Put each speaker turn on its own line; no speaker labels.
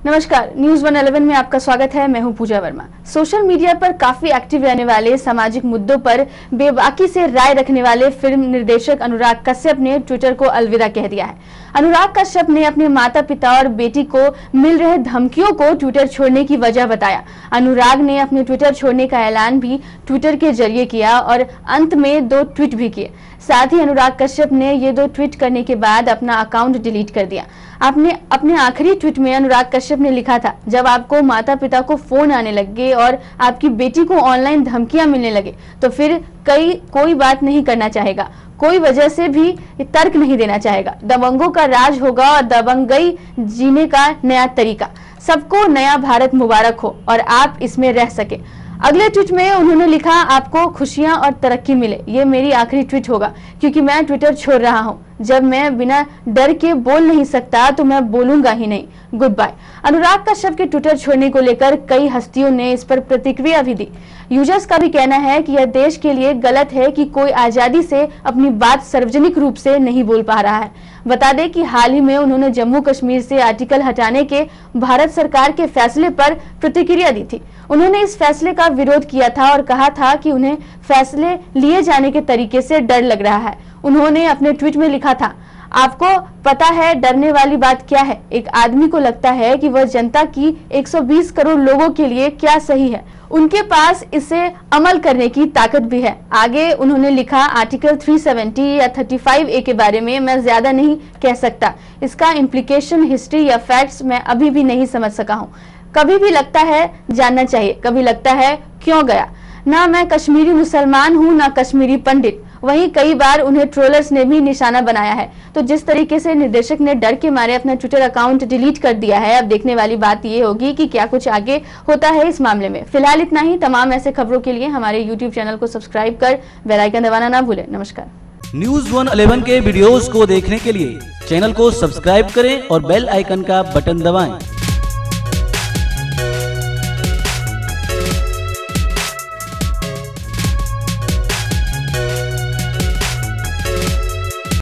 नमस्कार, न्यूज 111 में आपका स्वागत है। मैं हूं पूजा वर्मा। सोशल मीडिया पर काफी एक्टिव रहने वाले, सामाजिक मुद्दों पर बेबाकी से राय रखने वाले फिल्म निर्देशक अनुराग कश्यप ने ट्विटर को अलविदा कह दिया है। अनुराग कश्यप ने अपने माता पिता और बेटी को मिल रहे धमकियों को ट्विटर छोड़ने की वजह बताया। अनुराग ने अपने ट्विटर छोड़ने का ऐलान भी ट्विटर के जरिए किया और अंत में 2 ट्वीट भी किए। साथ ही अनुराग कश्यप ने ये 2 ट्वीट करने के बाद अपना अकाउंट डिलीट कर दिया। अपने आखिरी ट्वीट में अनुराग कश्यप ने लिखा था, जब आपको माता पिता को फोन आने लगे और आपकी बेटी को ऑनलाइन धमकियां मिलने लगे तो फिर कोई बात नहीं करना चाहेगा, कोई वजह से भी तर्क नहीं देना चाहेगा। दबंगों का राज होगा और दबंगई जीने का नया तरीका। सबको नया भारत मुबारक हो और आप इसमें रह सके। अगले ट्वीट में उन्होंने लिखा, आपको खुशियां और तरक्की मिले। ये मेरी आखिरी ट्वीट होगा क्योंकि मैं ट्विटर छोड़ रहा हूं। जब मैं बिना डर के बोल नहीं सकता तो मैं बोलूंगा ही नहीं। Good bye. अनुराग कश्यप के ट्विटर छोड़ने को लेकर कई हस्तियों ने इस पर प्रतिक्रिया भी दी। यूजर्स का भी कहना है कि यह देश के लिए गलत है कि कोई आजादी से अपनी बात सार्वजनिक रूप से नहीं बोल पा रहा है। बता दें कि हाल ही में उन्होंने जम्मू कश्मीर से आर्टिकल हटाने के भारत सरकार के फैसले पर प्रतिक्रिया दी थी। उन्होंने इस फैसले का विरोध किया था और कहा था कि उन्हें फैसले लिए जाने के तरीके से डर लग रहा है। उन्होंने अपने ट्वीट में लिखा था, आपको पता है डरने वाली बात क्या है? एक आदमी को लगता है कि वह जनता की 120 करोड़ लोगों के लिए क्या सही है। उनके पास इसे अमल करने की ताकत भी है। आगे उन्होंने लिखा, आर्टिकल 370 या 35A के बारे में मैं ज्यादा नहीं कह सकता। इसका इम्प्लीकेशन, हिस्ट्री या फैक्ट्स मैं अभी भी नहीं समझ सका हूँ। कभी भी लगता है जानना चाहिए, कभी लगता है क्यों गया। ना मैं कश्मीरी मुसलमान हूँ ना कश्मीरी पंडित। वहीं कई बार उन्हें ट्रोलर्स ने भी निशाना बनाया है। तो जिस तरीके से निर्देशक ने डर के मारे अपना ट्विटर अकाउंट डिलीट कर दिया है, अब देखने वाली बात ये होगी कि क्या कुछ आगे होता है इस मामले में। फिलहाल इतना ही। तमाम ऐसे खबरों के लिए हमारे YouTube चैनल को सब्सक्राइब कर बेल आइकन दबाना ना भूलें। नमस्कार।
न्यूज 111 के वीडियोस को देखने के लिए चैनल को सब्सक्राइब करें और बेल आइकन का बटन दबाएं।